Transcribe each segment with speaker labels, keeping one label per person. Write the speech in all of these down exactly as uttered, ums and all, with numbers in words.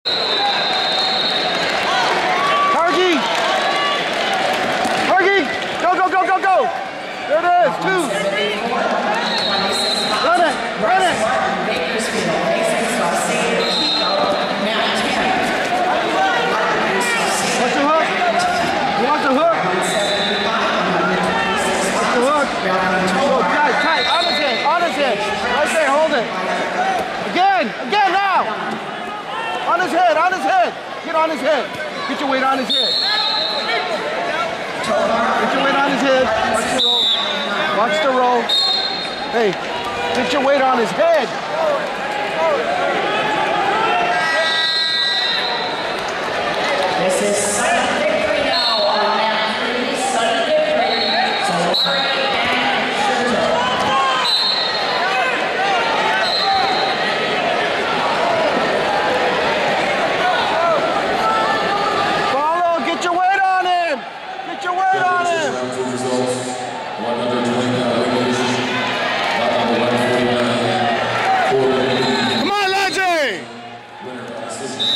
Speaker 1: Targi! Targi! Go, go, go, go, go! There it is, two. Run it, run it! What's the hook? You want the hook? What's the hook? Go, tight, tight, on his head, on his head. Right there, hold it. Again, again now! On his head, on his head. Get on his head. Get your weight on his head. Get your weight on his head. Watch the roll. Watch the roll. Hey, get your weight on his head.
Speaker 2: This is sudden victory now on round three. Sudden victory. So Laurie and Scherzo.
Speaker 1: Follow, get your weight on him. Get your weight on him.
Speaker 3: one twenty-nine elimination. Round number one forty-nine.
Speaker 1: Come on, Lanji.
Speaker 3: Winner by decision.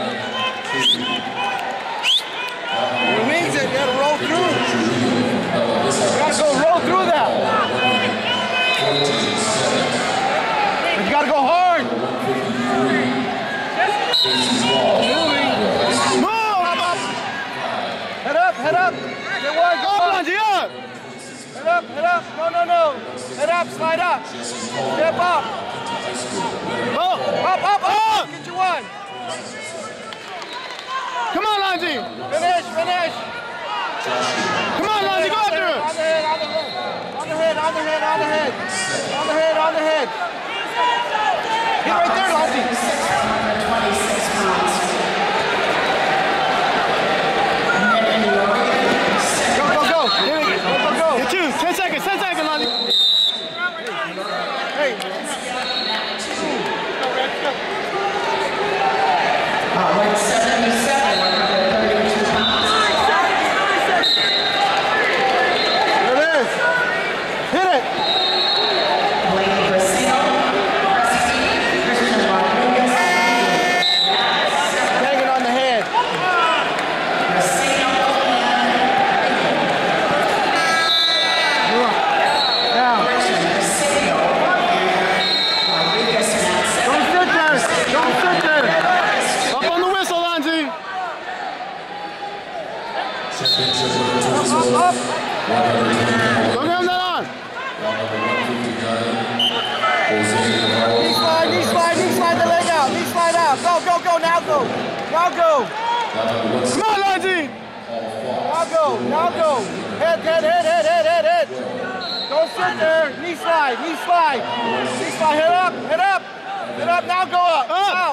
Speaker 1: It means it. You gotta roll through. You gotta go roll through that. You gotta go hard. Move! Head up, head up. Get one, go, Lanji, up. Head up, head up. No, no, no. Head up, slide up. Step up. Oh, up, up, up. Get you one. Come on, Lanji. Finish, finish. Come on, Lanji, go after it. On the head, on the head. On the head, on the head, on the head. On the head, on the head. Get right there, Lanji.
Speaker 2: six hundred twenty-six pounds.
Speaker 1: Go, go, go. Here we go, go, go, go. Get you. ten seconds, ten seconds, Lanji. Hey.
Speaker 2: Uh, weight seventy-seven, one hundred thirty-two pounds.
Speaker 1: There it is. Hit it.
Speaker 2: Blake Brasino, Prestige, Christian Rodriguez,
Speaker 1: Hang it on the head.
Speaker 2: Brasino,
Speaker 1: Now.
Speaker 2: Christian Brasino, Rodriguez, Matt
Speaker 1: Don't sit there. Don't sit there. Up on the whistle, Lanji.
Speaker 3: Championship winner to
Speaker 1: Up,
Speaker 3: result.
Speaker 1: up.
Speaker 3: one twenty-nine.
Speaker 1: Don't have that on.
Speaker 3: Round number one fifty-nine. Jose Navarro.
Speaker 1: Knee slide, knee slide, knee slide the leg out. Knee slide out. Go, go, go. Now go. Now go.
Speaker 3: Round number one
Speaker 1: Come on, Lanji.
Speaker 3: Paul Fox.
Speaker 1: Now go. Now go. Head, head, head, head, head, head, head. Don't sit there. Knee slide, knee slide. Knee slide. Head up, head up. Head up. Now go up. Out.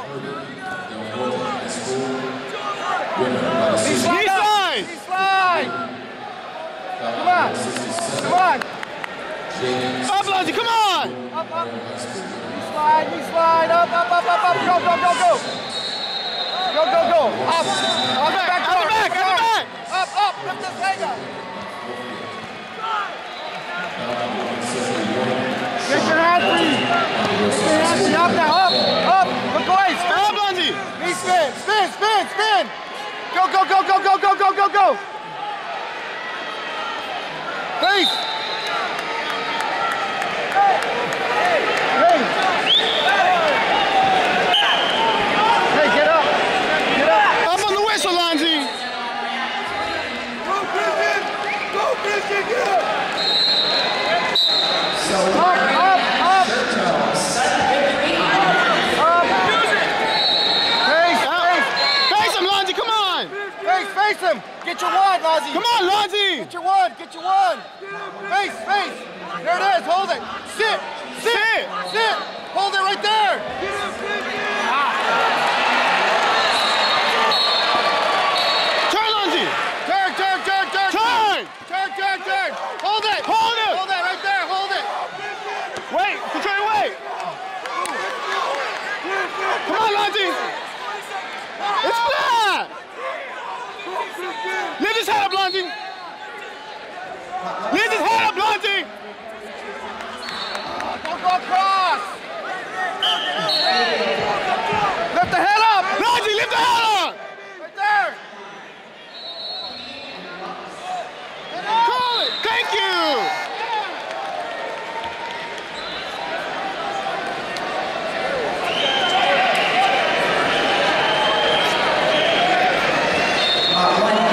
Speaker 3: Winner by
Speaker 1: Knee
Speaker 3: decision.
Speaker 1: slide. Knee slide. Come on. Come on. Up, Lanji. Come on. Up, up. Knee slide, knee slide. Up, up, up, up, up. Go, go, go, go. Go, go, go. Up. On the back. On the back. On the back. Up, up. Lift this leg up. Get your hand free. Get your hand free. Up now. Up. Up. Look away. Spin. Up, Lanji. Knee spin. Spin, spin, spin. Go, go, go, go, go, go, go, go, go. Face. Hey. Hey, get up. Get up. Up on the whistle, Lanji. Go, Christian. Go, Christian. Get up.
Speaker 2: So
Speaker 1: Up,
Speaker 2: Laurie
Speaker 1: up, up.
Speaker 2: and Scherzo, sudden victory on
Speaker 1: Up. Face, face. Face him, Lanji. Come on. Face, face him. Get your one, Lanji. Come on, Lanji. Get your one. Get your one. Face, face. There it is. Hold it. Sit. Sit. Sit. Hold it right there. Turn, Lanji. Turn, turn, turn, turn. Turn. Turn, turn, turn. Hold it. Hold it. Hold it right there. Hold it. Wait. Control your weight. Come on, Lanji. It's flat. Lift his head up, Lanji. Lift his head up, Lanji. Don't go across. Lift the head up. Lanji, lift the Thank you.
Speaker 2: Uh, one